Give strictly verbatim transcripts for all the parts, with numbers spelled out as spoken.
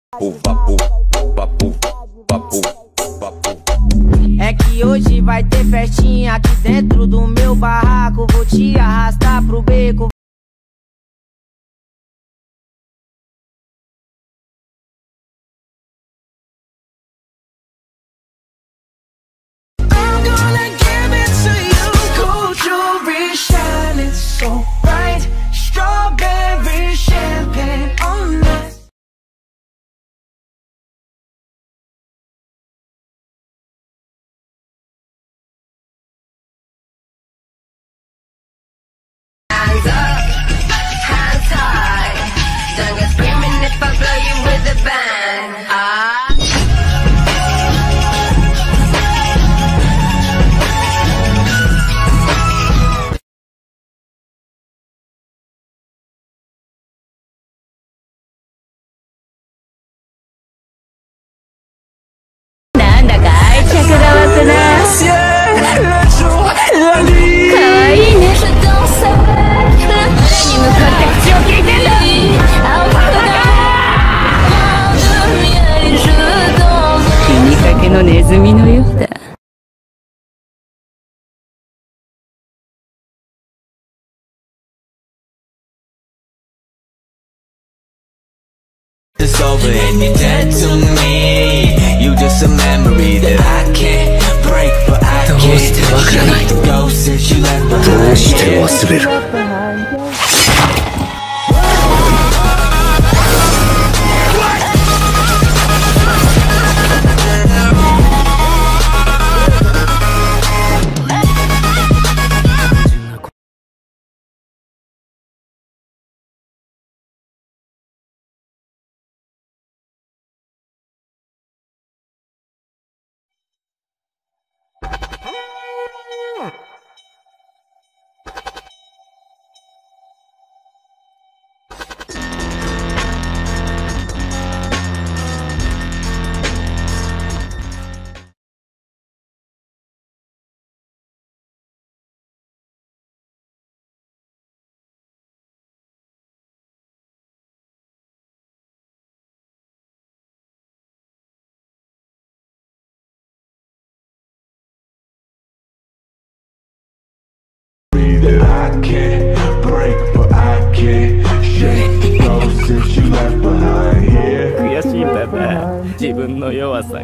Vapo, vapo, vapo, vapo. É que hoje vai ter festinha aqui dentro do meu barraco. Vou te arrastar pro beco. I'm gonna give it to you. Gold jewelry shining so bright. Strawberry champagne on us. Hands up, hands high. Don't get screaming if I blow you with a bang. Ah. It's over and you're dead to me. You just a memory that I can't break, but I can't shake the ghost that you left behind. どうして忘れる? I can't break, but I can't shake the ghost that you left behind here. 悔しいんだな、自分の弱さが。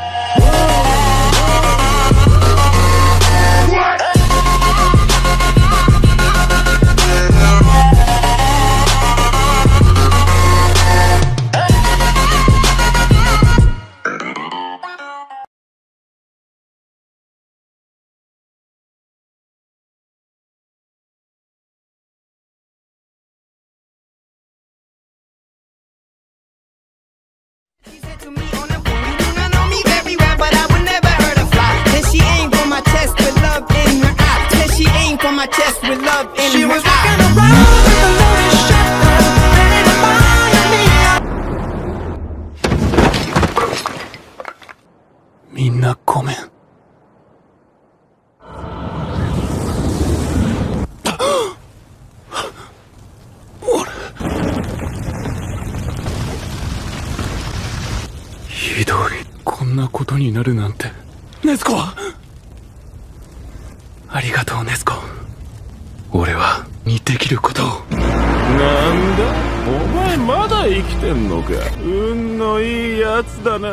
She said to me on the phone, you do not know me very well, but I would never hurt a fly. Then she aimed for my chest with love in her eye. Then she aimed for my chest with love in she her eye. She was walking around with a loaded shotgun, ready to fire me. みんなごめん。ひどい。こんなことになるなんて。ネズコ！ありがとう、ネズコ。俺はにできることを。 なんだ、お前まだ生きてんのか。運のいいやつだな。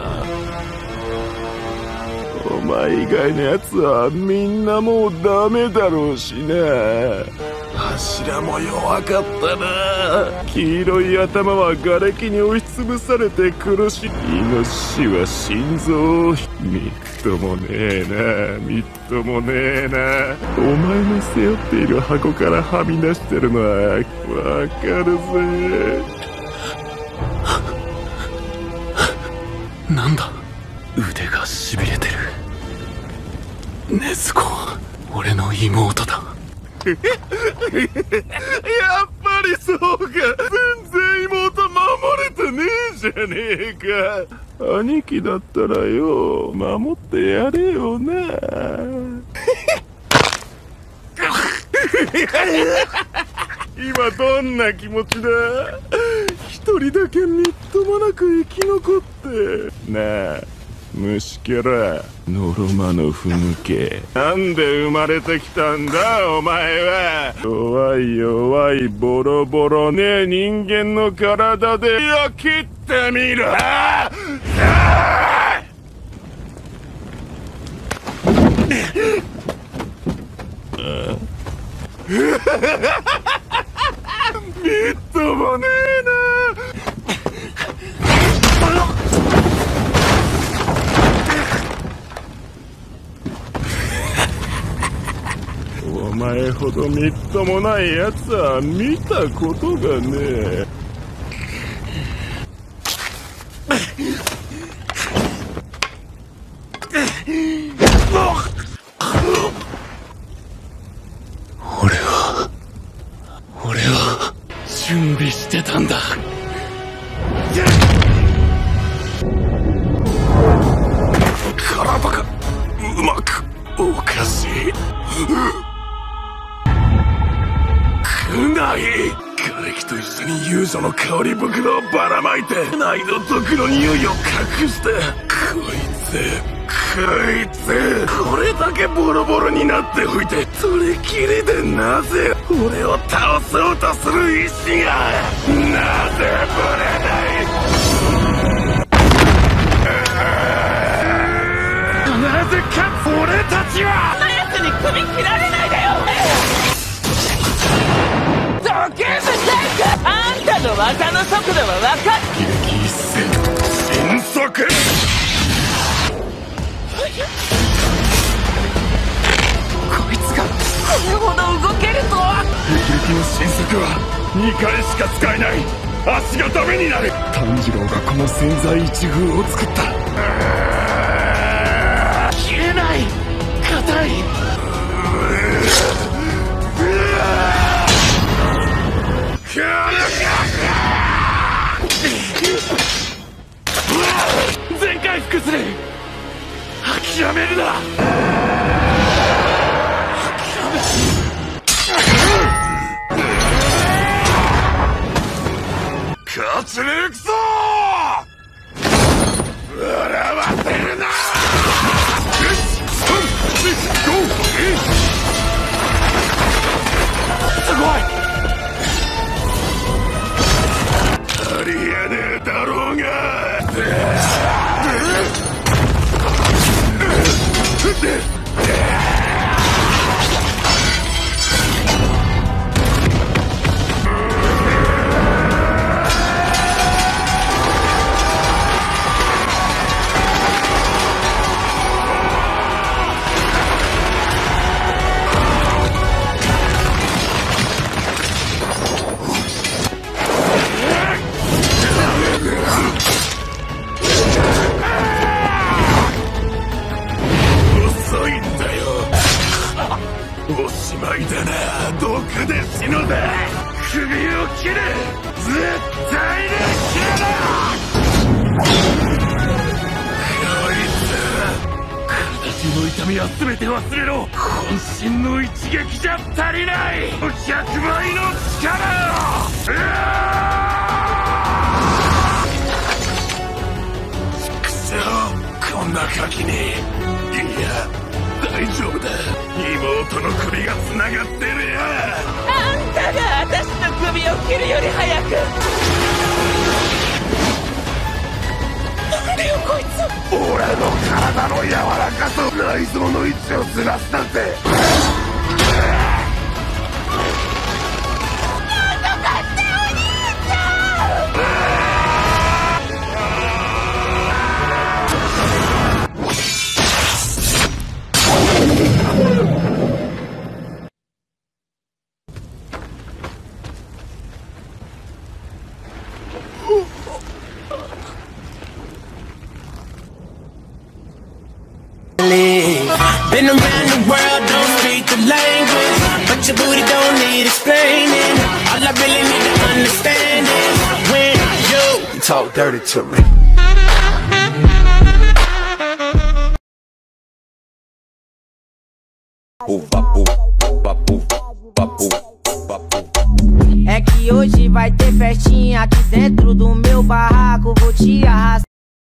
お前以外のやつはみんなもうダメだろうしな。柱も弱かったな。黄色い頭は瓦礫に押しつぶされて苦しい。イノシシは心臓。みっともねえな、みっともねえな。お前の背負っている箱からはみ出してるのはわかるぜ。 なんだ、腕がしびれてる。ネズコ、俺の妹だ。 やっぱりそうか。全然妹守れてねえじゃねえか。兄貴だったらよ、守ってやれよな。今どんな気持ちだ？一一人だけみっともなく生き残って。なあ虫けらノロマのふぬけ、なんで生まれてきたんだお前は。弱い弱いボロボロねえ人間の体で焼きってみろ。ああみっともねえな。お前ほどみっともないやつは見たことがねえ。 俺は俺は準備してたんだ。体がうまくおかしい。くない。瓦礫と一緒に遊女の香り袋をばらまいてナイの毒の匂いを隠して、こいつこいつこれだけボロボロになっておいて、それきりでなぜ俺を倒そうとする意志がなぜぶれない。なぜか俺たちはあんな奴に首切られないでよ。ドキュメントあんたの技の速度は分かる。一撃一戦迅速。こいつがこれほど動けるとは。一撃の迅速はにかいしか使えない。足がダメになる。炭治郎がこの千載一遇を作った。切れない。硬い。全回復する。諦めるな。勝ちに行くぞ。笑わせるな。すごい。ありえねえだろうが。おしまいだな。毒で死ぬぜ。首を切れ。絶対に切れろ。こいつ体中の痛みは全て忘れろ。渾身の一撃じゃ足りない。ひゃくばいの力を。うわーくそ、こんなガキに。いや大丈夫だ。妹の首がつながってるよ。あんたが私の首を切るより早く。何よこいつ。俺の体の柔らかさ、内臓の位置をずらすなんて。なんとかしてお兄ちゃん。 Been around the world, don't speak the language, but your booty don't need explaining. All I really need to understand is when you talk dirty to me. Papu, papu, papu, papu, papu. É que hoje vai ter festinha aqui dentro do meu barraco. Vou te arrastar.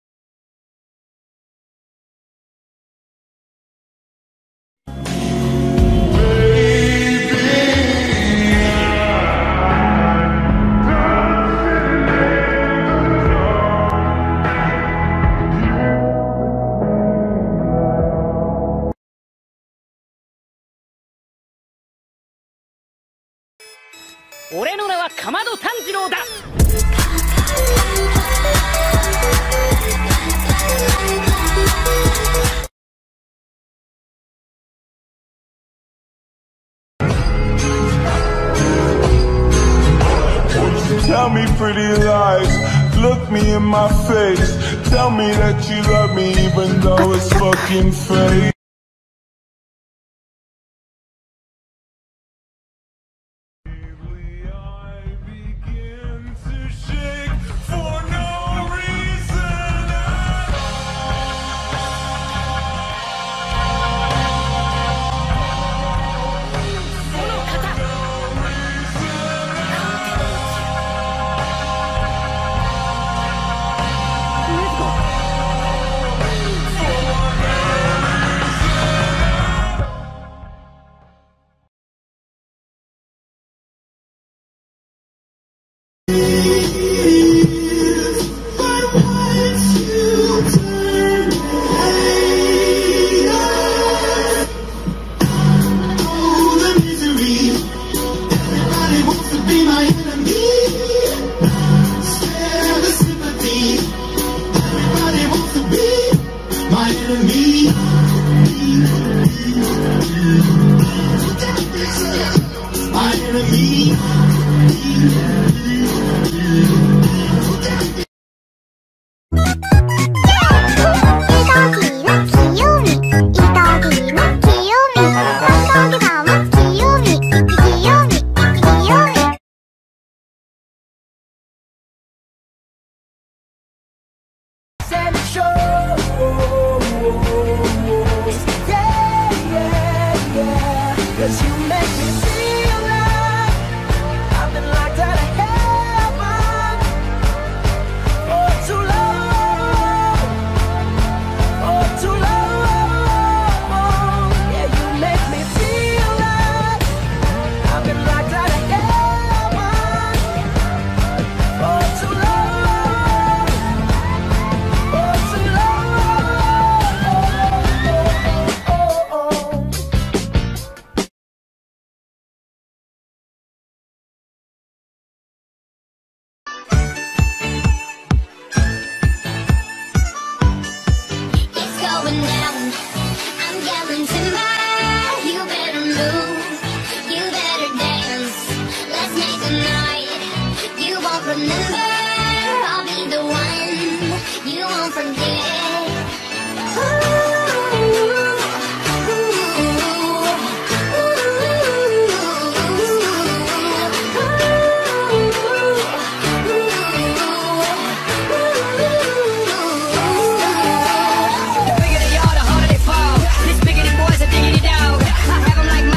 Tell me pretty lies, look me in my face. Tell me that you love me even though it's fucking fake.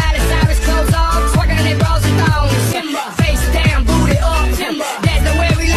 Face down, booty up. That's the way we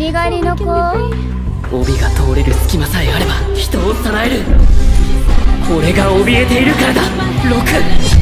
鬼狩りの子。 帯が通れる隙間さえあれば人をさらえる。俺が怯えているからだ。ロク。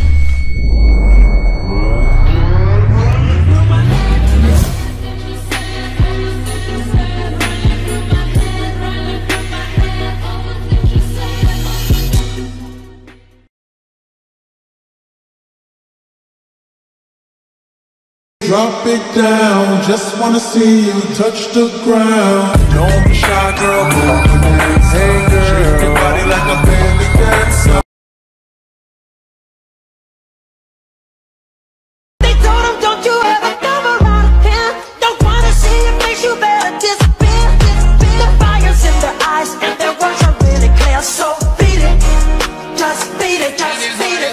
Drop it down, just wanna see you touch the ground. Don't be shy, girl, confidence. Hey, girl, shake your body like a belly dancer. They told him, don't you ever come around here. Don't wanna see your face, you better disappear. The fire's in their eyes and their words are really clear. So beat it, just beat it, just beat it.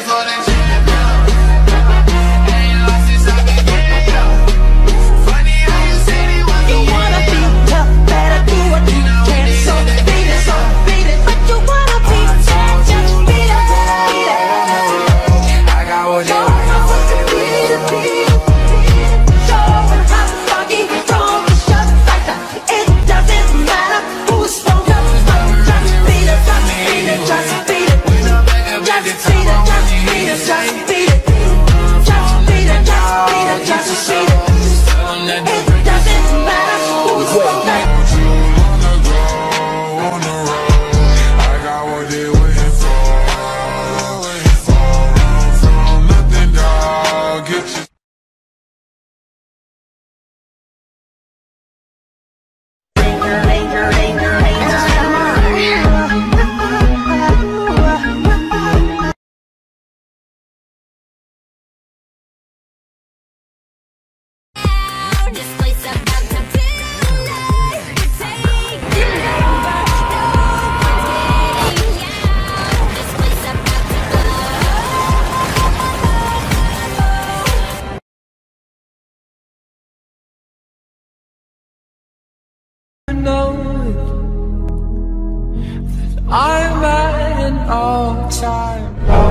I'm at an all-time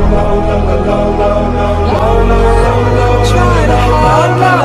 trying to hide my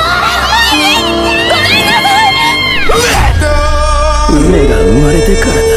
運命が生まれてからだ。